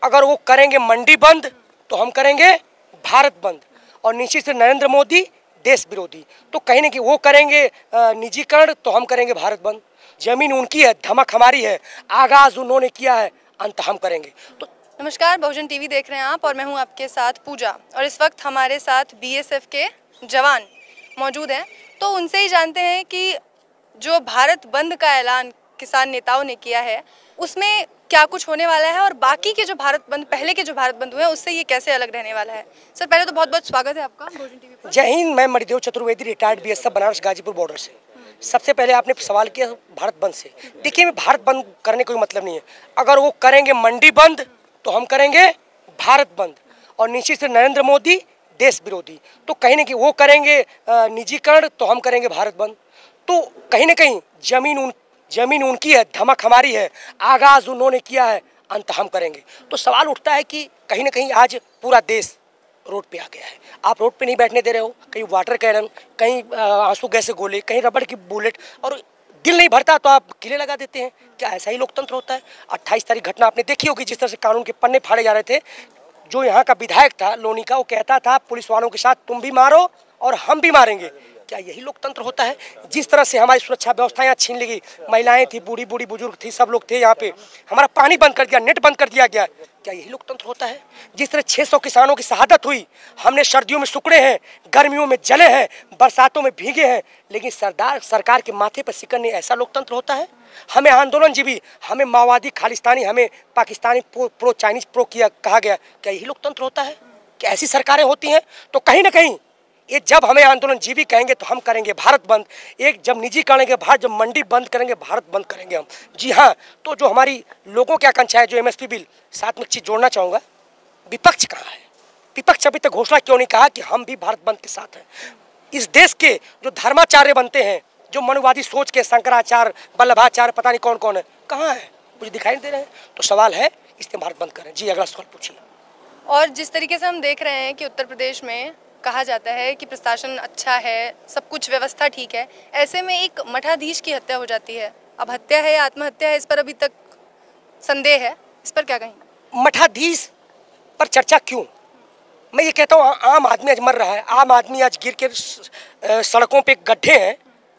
अगर वो करेंगे मंडी बंद तो हम करेंगे भारत बंद, और निश्चित से नरेंद्र मोदी देश विरोधी, तो कहीं ना कहीं वो करेंगे निजीकरण तो हम करेंगे भारत बंद। जमीन उनकी है, धमक हमारी है, आगाज उन्होंने किया है, अंत हम करेंगे। तो नमस्कार, बहुजन टीवी देख रहे हैं आप और मैं हूं आपके साथ पूजा, और इस वक्त हमारे साथ बीएसएफ के जवान मौजूद हैं। तो उनसे ही जानते हैं कि जो भारत बंद का ऐलान किसान नेताओं ने किया है उसमें क्या कुछ होने वाला है और बाकी के जो भारत बंद, पहले के जो भारत बंद हुए हैं उससे ये कैसे अलग रहने वाला है। सर, पहले तो बहुत बहुत स्वागत है आपका बहुजन टीवी पर। जय हिंद। मैं Manidev Chaturvedi, retired BSF, Banaras Ghazipur border से। सबसे पहले आपने सवाल किया भारत बंद से। देखिए, भारत बंद करने कोई मतलब नहीं है। अगर वो करेंगे मंडी बंद तो हम करेंगे भारत बंद, और निश्चित से नरेंद्र मोदी देश विरोधी, तो कहीं ना कहीं वो करेंगे निजीकरण तो हम करेंगे भारत बंद। तो कहीं ना कहीं जमीन उनकी है, धमक हमारी है, आगाज उन्होंने किया है, अंत हम करेंगे। तो सवाल उठता है कि कहीं ना कहीं आज पूरा देश रोड पे आ गया है। आप रोड पे नहीं बैठने दे रहे हो, कहीं वाटर कैनन, कहीं आंसू गैस गोले, कहीं रबड़ की बुलेट, और दिल नहीं भरता तो आप किले लगा देते हैं। क्या ऐसा ही लोकतंत्र होता है? 28 तारीख घटना आपने देखी होगी, जिस तरह से कानून के पन्ने फाड़े जा रहे थे। जो यहाँ का विधायक था लोनी का, वो कहता था पुलिस वालों के साथ तुम भी मारो और हम भी मारेंगे। क्या यही लोकतंत्र होता है? जिस तरह से हमारी सुरक्षा व्यवस्था यहाँ छीन ली गई, महिलाएं थी, बूढ़ी बूढ़ी बुजुर्ग थी, सब लोग थे यहाँ पे, हमारा पानी बंद कर दिया, नेट बंद कर दिया गया। क्या यही लोकतंत्र होता है? जिस तरह 600 किसानों की शहादत हुई, हमने सर्दियों में सुकड़े हैं, गर्मियों में जले हैं, बरसातों में भीगे हैं, लेकिन सरकार के माथे पर सिकन नहीं। ऐसा लोकतंत्र होता है? हमें आंदोलनजीवी, हमें माओवादी, खालिस्तानी, हमें पाकिस्तानी, प्रो चाइनीज प्रो किया कहा गया। क्या यही लोकतंत्र होता है? क्या ऐसी सरकारें होती हैं? तो कहीं ना कहीं ये जब हमें आंदोलनजीवी कहेंगे तो हम करेंगे भारत बंद, एक जब निजी करेंगे भारत, जब मंडी बंद करेंगे भारत बंद करेंगे हम। जी हाँ, तो जो हमारी लोगों की आकांक्षा है, जो एमएसपी बिल, साथ में एक चीज़ जोड़ना चाहूँगा, विपक्ष कहाँ है? विपक्ष अभी तक घोषणा क्यों नहीं कहा कि हम भी भारत बंद के साथ हैं? इस देश के जो धर्माचार्य बनते हैं, जो मनुवादी सोच के, शंकराचार्य, वल्लभाचार्य, पता नहीं कौन कौन है, कहाँ है? मुझे दिखाई नहीं दे रहे हैं। तो सवाल है, इसलिए भारत बंद करें। जी, अगला सवाल पूछिए। और जिस तरीके से हम देख रहे हैं कि उत्तर प्रदेश में कहा जाता है कि प्रशासन अच्छा है, सब कुछ व्यवस्था ठीक है, ऐसे में एक मठाधीश की हत्या हो जाती है। अब हत्या है या आत्महत्या है, इस पर अभी तक संदेह है, इस पर क्या कहेंगे? मठाधीश पर चर्चा क्यों? मैं ये कहता हूँ, आम आदमी आज मर रहा है। आम आदमी आज गिर के सड़कों पे गड्ढे हैं,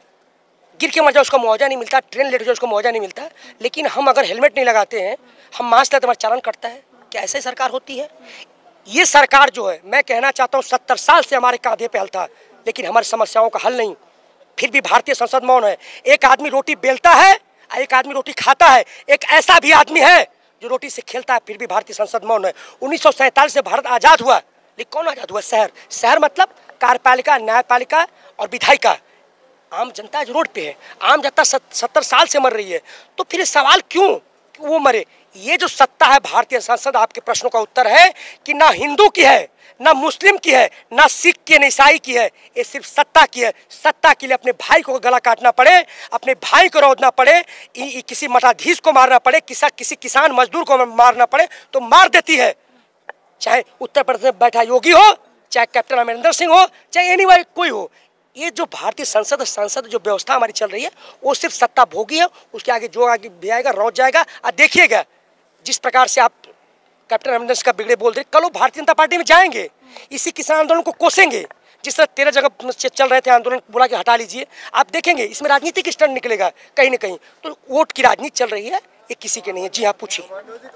गिर के मर जाए उसका मुआवजा नहीं मिलता, ट्रेन लेट जाए उसका मुआवजा नहीं मिलता, लेकिन हम अगर हेलमेट नहीं लगाते हैं, हम मास्क लगाते, हमारा चालान कटता है। क्या ऐसे सरकार होती है? ये सरकार जो है, मैं कहना चाहता हूँ, 70 साल से हमारे कांधे पे हल था, लेकिन हमारी समस्याओं का हल नहीं। फिर भी भारतीय संसद मौन है। एक आदमी रोटी बेलता है, एक आदमी रोटी खाता है, एक ऐसा भी आदमी है जो रोटी से खेलता है, फिर भी भारतीय संसद मौन है। 1947 से भारत आज़ाद हुआ, लेकिन कौन आज़ाद हुआ? शहर मतलब कार्यपालिका, न्यायपालिका और विधायिका। आम जनता आज रोड पे है, आम जनता 70 साल से मर रही है। तो फिर सवाल क्यों कि वो मरे? ये जो सत्ता है भारतीय संसद, आपके प्रश्नों का उत्तर है कि ना हिंदू की है, ना मुस्लिम की है, ना सिख की, ना ईसाई की है, ये सिर्फ सत्ता की है। सत्ता के लिए अपने भाई को गला काटना पड़े, अपने भाई को रौदना पड़े, किसी मठाधीश को मारना पड़े, किसी किसान मजदूर को मारना पड़े तो मार देती है। चाहे उत्तर प्रदेश में बैठा योगी हो, चाहे कैप्टन अमरिंदर सिंह हो, चाहे एनीवे कोई हो। ये जो भारतीय संसद जो व्यवस्था हमारी चल रही है, वो सिर्फ सत्ता भोगी है। उसके आगे जो आगे भी आएगा रौद जाएगा। और देखिएगा जिस प्रकार से आप कैप्टन अमरिंदर सिंह का बिगड़े बोल रहे, कल वो भारतीय जनता पार्टी में जाएंगे, इसी किसान आंदोलन को कोसेंगे। जिस तरह 13 जगह चल रहे थे आंदोलन, बोला कि हटा लीजिए, आप देखेंगे इसमें राजनीतिक स्टंट निकलेगा कहीं ना कहीं। तो वोट की राजनीति चल रही है, ये किसी के नहीं है। जी हाँ, पूछिए।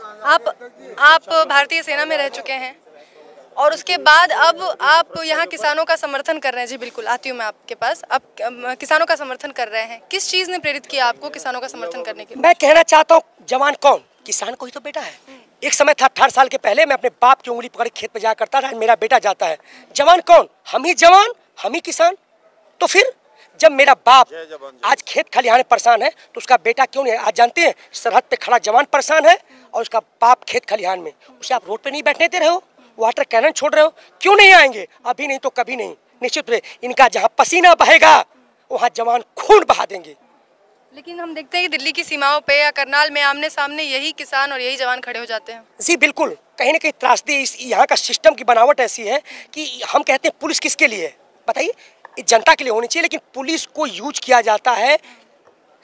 आप भारतीय सेना में रह चुके हैं और उसके बाद अब आप यहाँ किसानों का समर्थन कर रहे हैं। जी बिल्कुल, आती हूँ मैं आपके पास। अब किसानों का समर्थन कर रहे हैं, किस चीज़ ने प्रेरित किया आपको किसानों का समर्थन करने के लिए? मैं कहना चाहता हूँ, जवान कौन? किसान को ही तो बेटा है। एक समय था 18 साल के पहले, मैं अपने बाप की उंगली पकड़ खेत पे जाया करता था, मेरा बेटा जाता है। जवान कौन? हम ही जवान, हम ही किसान। तो फिर जब मेरा बाप आज खेत खलिहान परेशान है, तो उसका बेटा क्यों नहीं? आज जानते हैं, सरहद पे खड़ा जवान परेशान है और उसका बाप खेत खलिहान में, उसे आप रोड पे नहीं बैठने दे रहे हो, वाटर कैनन छोड़ रहे हो। क्यों नहीं आएंगे? अभी नहीं तो कभी नहीं। निश्चित रूप से इनका जहाँ पसीना बहेगा वहाँ जवान खून बहा देंगे। लेकिन हम देखते हैं कि दिल्ली की सीमाओं पे या करनाल में आमने सामने यही किसान और यही जवान खड़े हो जाते हैं। जी बिल्कुल, कहीं ना कहीं त्रासदी इस यहाँ का सिस्टम की बनावट ऐसी है कि हम कहते हैं पुलिस किसके लिए है बताइए? जनता के लिए होनी चाहिए, लेकिन पुलिस को यूज किया जाता है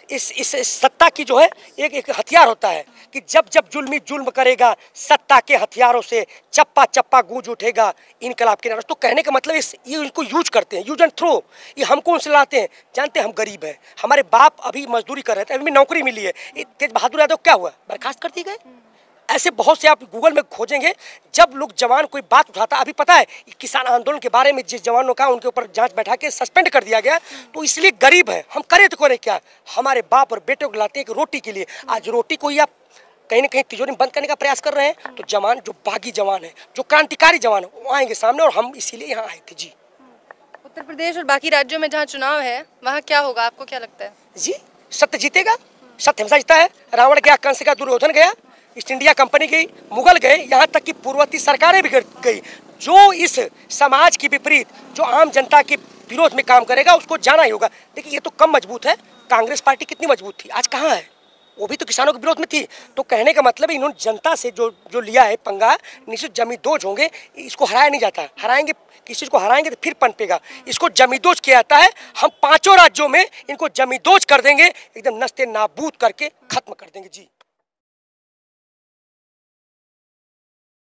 इस सत्ता की जो है एक हथियार होता है कि जब जब जुल्मी जुल्म करेगा सत्ता के हथियारों से चप्पा चप्पा गूंज उठेगा इनकलाब के नारे। तो कहने का मतलब ये इनको यूज करते हैं, यूज एंड थ्रो। ये हमको उनसे लाते हैं। जानते हैं हम गरीब हैं, हमारे बाप अभी मजदूरी कर रहे थे, अभी नौकरी मिली है। तेज बहादुर यादव क्या हुआ, बर्खास्त कर दिए गए। ऐसे बहुत से आप गूगल में खोजेंगे, जब लोग जवान कोई बात उठाता, अभी पता है किसान आंदोलन के बारे में जिस जवानों का उनके ऊपर जांच बैठा के सस्पेंड कर दिया गया, तो इसलिए गरीब है। हम करें तो करें क्या, हमारे बाप और बेटे को लाते हैं कि रोटी के लिए। आज रोटी को ही आप कहीं ना कहीं तिजोरी में बंद करने का प्रयास कर रहे हैं। तो जवान जो बागी जवान है, जो क्रांतिकारी जवान है, वो आएंगे सामने, और हम इसीलिए यहाँ आए थे जी। उत्तर प्रदेश और बाकी राज्यों में जहाँ चुनाव है वहाँ क्या होगा, आपको क्या लगता है? जी, सत्य जीतेगा, सत्य हमेशा जीतता है। रावण गया, कंस गया, दुर्योधन गया, ईस्ट इंडिया कंपनी गई, मुगल गए, यहाँ तक कि पूर्ववर्ती सरकारें भी गई। जो इस समाज की विपरीत, जो आम जनता के विरोध में काम करेगा, उसको जाना ही होगा। देखिए, ये तो कम मजबूत है, कांग्रेस पार्टी कितनी मजबूत थी, आज कहाँ है। वो भी तो किसानों के विरोध में थी। तो कहने का मतलब है इन्होंने जनता से जो लिया है पंगा, निश्चित जमींदोज होंगे। इसको हराया नहीं जाता, हराएंगे किसी चीज को हराएंगे तो फिर पनपेगा। इसको जमींदोज किया जाता है। हम 5 राज्यों में इनको जमींदोज कर देंगे, एकदम नस्ते नाबूद करके खत्म कर देंगे जी।